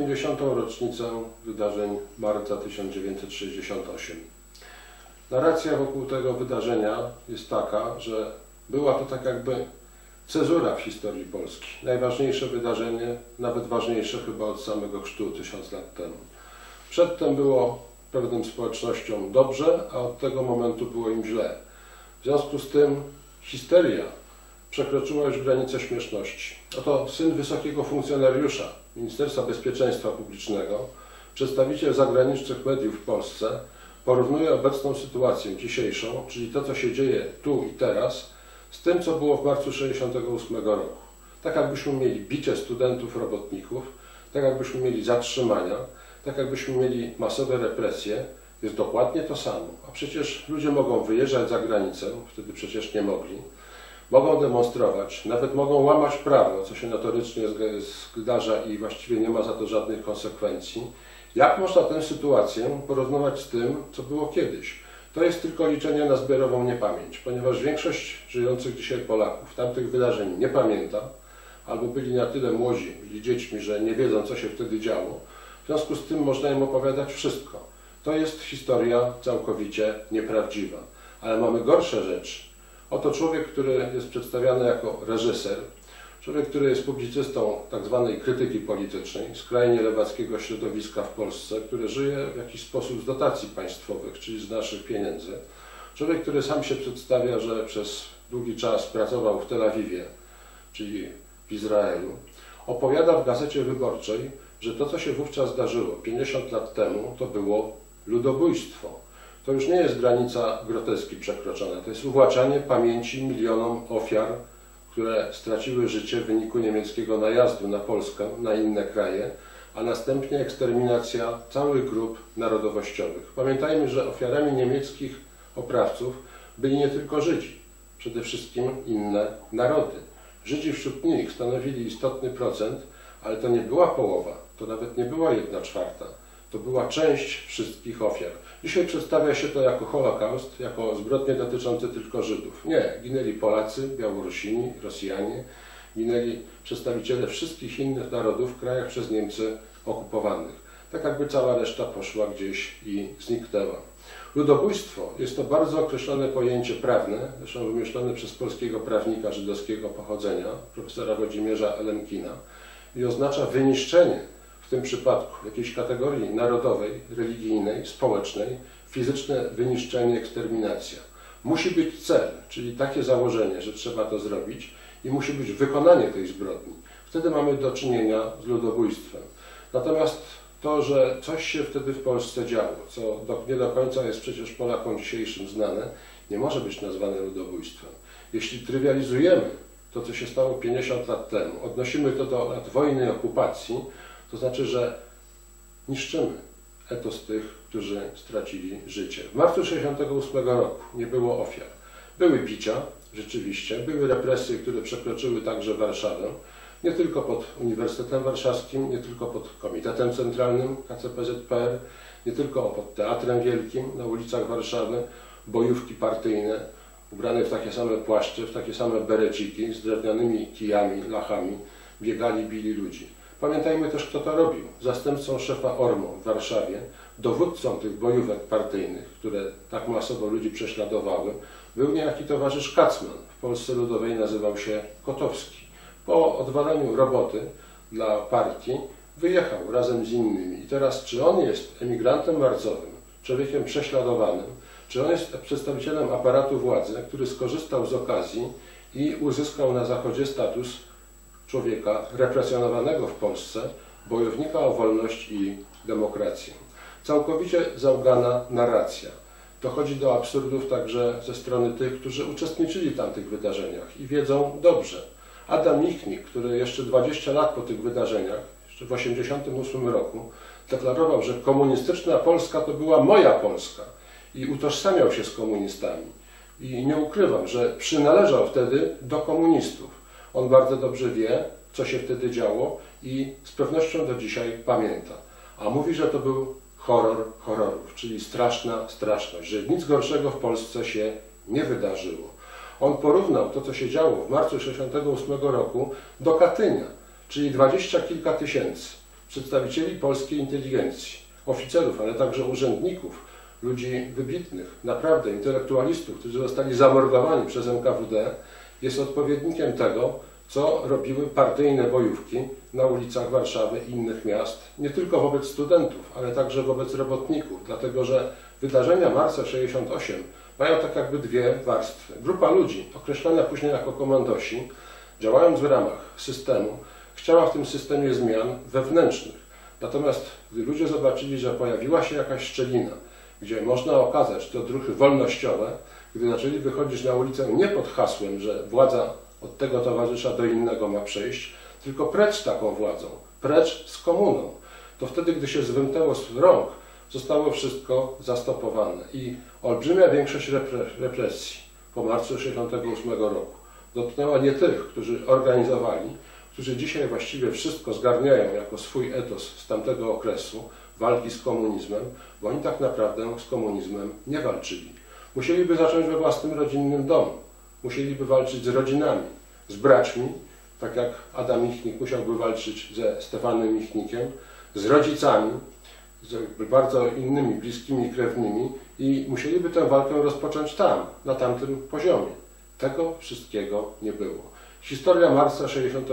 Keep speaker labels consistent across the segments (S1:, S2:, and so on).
S1: 50. rocznicę wydarzeń marca 1968. Narracja wokół tego wydarzenia jest taka, że była to tak jakby cezura w historii Polski. Najważniejsze wydarzenie, nawet ważniejsze chyba od samego chrztu 1000 lat temu. Przedtem było pewnym społecznościom dobrze, a od tego momentu było im źle. W związku z tym histeria przekroczyła już granicę śmieszności. Oto syn wysokiego funkcjonariusza Ministerstwa Bezpieczeństwa Publicznego, przedstawiciel zagranicznych mediów w Polsce, porównuje obecną sytuację dzisiejszą, czyli to, co się dzieje tu i teraz, z tym, co było w marcu 1968 roku. Tak jakbyśmy mieli bicie studentów, robotników, tak jakbyśmy mieli zatrzymania, tak jakbyśmy mieli masowe represje, jest dokładnie to samo. A przecież ludzie mogą wyjeżdżać za granicę, wtedy przecież nie mogli, mogą demonstrować, nawet mogą łamać prawo, co się notorycznie zdarza i właściwie nie ma za to żadnych konsekwencji. Jak można tę sytuację porównywać z tym, co było kiedyś? To jest tylko liczenie na zbiorową niepamięć, ponieważ większość żyjących dzisiaj Polaków tamtych wydarzeń nie pamięta, albo byli na tyle młodzi, byli dziećmi, że nie wiedzą, co się wtedy działo. W związku z tym można im opowiadać wszystko. To jest historia całkowicie nieprawdziwa. Ale mamy gorsze rzeczy. Oto człowiek, który jest przedstawiany jako reżyser, człowiek, który jest publicystą tak zwanej krytyki politycznej, skrajnie lewackiego środowiska w Polsce, który żyje w jakiś sposób z dotacji państwowych, czyli z naszych pieniędzy. Człowiek, który sam się przedstawia, że przez długi czas pracował w Tel Awiwie, czyli w Izraelu, opowiada w Gazecie Wyborczej, że to, co się wówczas zdarzyło 50 lat temu, to było ludobójstwo. To już nie jest granica groteski przekroczona, to jest uwłaczanie pamięci milionom ofiar, które straciły życie w wyniku niemieckiego najazdu na Polskę, na inne kraje, a następnie eksterminacja całych grup narodowościowych. Pamiętajmy, że ofiarami niemieckich oprawców byli nie tylko Żydzi, przede wszystkim inne narody. Żydzi wśród nich stanowili istotny procent, ale to nie była połowa, to nawet nie była 1/4. To była część wszystkich ofiar. Dzisiaj przedstawia się to jako Holokaust, jako zbrodnie dotyczące tylko Żydów. Nie, ginęli Polacy, Białorusini, Rosjanie, ginęli przedstawiciele wszystkich innych narodów w krajach przez Niemcy okupowanych. Tak jakby cała reszta poszła gdzieś i zniknęła. Ludobójstwo jest to bardzo określone pojęcie prawne, zresztą wymyślone przez polskiego prawnika żydowskiego pochodzenia, profesora Włodzimierza Elemkina, i oznacza wyniszczenie, w tym przypadku jakiejś kategorii narodowej, religijnej, społecznej, fizyczne wyniszczenie, eksterminacja. Musi być cel, czyli takie założenie, że trzeba to zrobić i musi być wykonanie tej zbrodni. Wtedy mamy do czynienia z ludobójstwem. Natomiast to, że coś się wtedy w Polsce działo, co nie do końca jest przecież Polakom dzisiejszym znane, nie może być nazwane ludobójstwem. Jeśli trywializujemy to, co się stało 50 lat temu, odnosimy to do lat wojny i okupacji, to znaczy, że niszczymy etos tych, którzy stracili życie. W marcu 1968 roku nie było ofiar. Były bicia, rzeczywiście, były represje, które przekroczyły także Warszawę, nie tylko pod Uniwersytetem Warszawskim, nie tylko pod Komitetem Centralnym KCPZPR, nie tylko pod Teatrem Wielkim na ulicach Warszawy, bojówki partyjne, ubrane w takie same płaszcze, w takie same bereciki, z drewnianymi kijami, lachami, biegali, bili ludzi. Pamiętajmy też, kto to robił. Zastępcą szefa ORMO w Warszawie, dowódcą tych bojówek partyjnych, które tak masowo ludzi prześladowały, był niejaki towarzysz Kacman. W Polsce Ludowej nazywał się Kotowski. Po odwaleniu roboty dla partii wyjechał razem z innymi. I teraz, czy on jest emigrantem marcowym, człowiekiem prześladowanym, czy on jest przedstawicielem aparatu władzy, który skorzystał z okazji i uzyskał na Zachodzie status człowieka represjonowanego w Polsce, bojownika o wolność i demokrację. Całkowicie załgana narracja. Dochodzi do absurdów także ze strony tych, którzy uczestniczyli w tamtych wydarzeniach i wiedzą dobrze. Adam Michnik, który jeszcze 20 lat po tych wydarzeniach, jeszcze w 1988 roku, deklarował, że komunistyczna Polska to była moja Polska i utożsamiał się z komunistami. I nie ukrywam, że przynależał wtedy do komunistów. On bardzo dobrze wie, co się wtedy działo i z pewnością do dzisiaj pamięta. A mówi, że to był horror horrorów, czyli straszna straszność, że nic gorszego w Polsce się nie wydarzyło. On porównał to, co się działo w marcu 1968 roku do Katynia, czyli 20 kilka tysięcy. przedstawicieli polskiej inteligencji, oficerów, ale także urzędników, ludzi wybitnych, naprawdę intelektualistów, którzy zostali zamordowani przez NKWD, jest odpowiednikiem tego, co robiły partyjne bojówki na ulicach Warszawy i innych miast, nie tylko wobec studentów, ale także wobec robotników, dlatego że wydarzenia marca 68 mają tak jakby dwie warstwy. Grupa ludzi, określana później jako komandosi, działając w ramach systemu, chciała w tym systemie zmian wewnętrznych. Natomiast gdy ludzie zobaczyli, że pojawiła się jakaś szczelina, gdzie można okazać te odruchy wolnościowe, gdy zaczęli wychodzić na ulicę nie pod hasłem, że władza od tego towarzysza do innego ma przejść, tylko precz z taką władzą, precz z komuną, to wtedy, gdy się zwymknęło z rąk, zostało wszystko zastopowane i olbrzymia większość represji po marcu 1968 roku dotknęła nie tych, którzy organizowali, którzy dzisiaj właściwie wszystko zgarniają jako swój etos z tamtego okresu walki z komunizmem, bo oni tak naprawdę z komunizmem nie walczyli. Musieliby zacząć we własnym rodzinnym domu, musieliby walczyć z rodzinami, z braćmi, tak jak Adam Michnik musiałby walczyć ze Stefanem Michnikiem, z rodzicami, z bardzo innymi bliskimi krewnymi i musieliby tę walkę rozpocząć tam, na tamtym poziomie. Tego wszystkiego nie było. Historia marca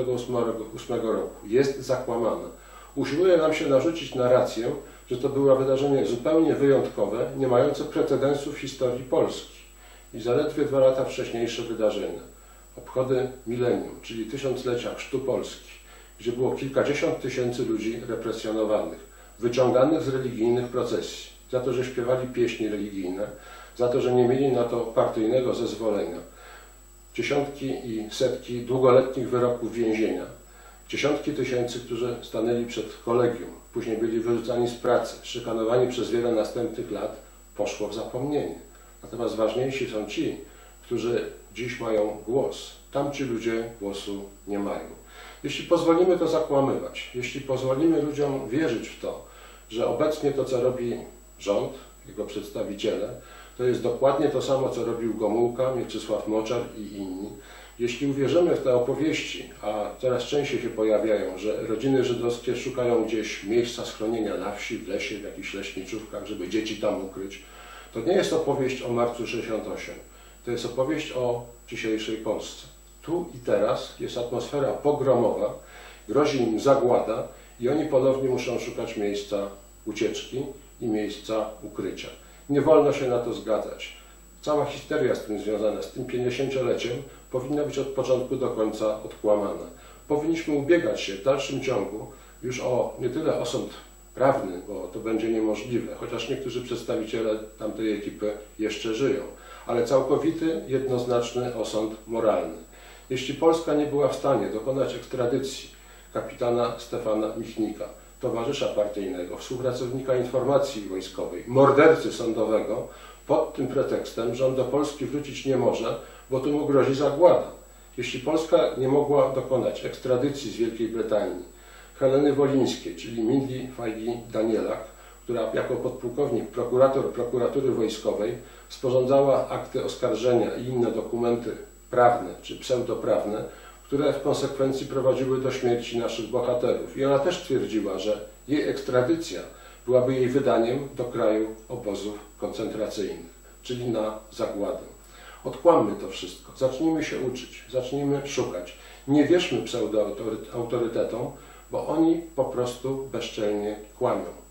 S1: 1968 roku jest zakłamana. Usiłuje nam się narzucić narrację, że to było wydarzenie zupełnie wyjątkowe, nie mające precedensu w historii Polski. I zaledwie 2 lata wcześniejsze wydarzenia, obchody milenium, czyli 1000-lecia chrztu Polski, gdzie było kilkadziesiąt tysięcy ludzi represjonowanych, wyciąganych z religijnych procesji, za to, że śpiewali pieśni religijne, za to, że nie mieli na to partyjnego zezwolenia, dziesiątki i setki długoletnich wyroków więzienia, dziesiątki tysięcy, którzy stanęli przed kolegium, później byli wyrzucani z pracy, szykanowani przez wiele następnych lat, poszło w zapomnienie. Natomiast ważniejsi są ci, którzy dziś mają głos. Tamci ludzie głosu nie mają. Jeśli pozwolimy to zakłamywać, jeśli pozwolimy ludziom wierzyć w to, że obecnie to, co robi rząd, jego przedstawiciele, to jest dokładnie to samo, co robił Gomułka, Mieczysław Moczar i inni. Jeśli uwierzymy w te opowieści, a coraz częściej się pojawiają, że rodziny żydowskie szukają gdzieś miejsca schronienia na wsi, w lesie, w jakichś leśniczówkach, żeby dzieci tam ukryć, to nie jest opowieść o marcu 68. To jest opowieść o dzisiejszej Polsce. Tu i teraz jest atmosfera pogromowa, grozi im zagłada i oni ponownie muszą szukać miejsca ucieczki i miejsca ukrycia. Nie wolno się na to zgadzać. Cała histeria z tym związana, z tym 50-leciem powinna być od początku do końca odkłamana. Powinniśmy ubiegać się w dalszym ciągu już o nie tyle osąd prawny, bo to będzie niemożliwe, chociaż niektórzy przedstawiciele tamtej ekipy jeszcze żyją, ale całkowity, jednoznaczny osąd moralny. Jeśli Polska nie była w stanie dokonać ekstradycji kapitana Stefana Michnika, towarzysza partyjnego, współpracownika informacji wojskowej, mordercy sądowego, pod tym pretekstem, że on do Polski wrócić nie może, bo tu mu grozi zagłada. Jeśli Polska nie mogła dokonać ekstradycji z Wielkiej Brytanii Heleny Wolińskiej, czyli Mindli Fajgi Danielak, która jako podpułkownik prokurator prokuratury wojskowej sporządzała akty oskarżenia i inne dokumenty prawne czy pseudoprawne, które w konsekwencji prowadziły do śmierci naszych bohaterów. I ona też twierdziła, że jej ekstradycja byłaby jej wydaniem do kraju obozów koncentracyjnych, czyli na zagładę. Odkłammy to wszystko, zacznijmy się uczyć, zacznijmy szukać. Nie wierzmy pseudoautorytetom, bo oni po prostu bezczelnie kłamią.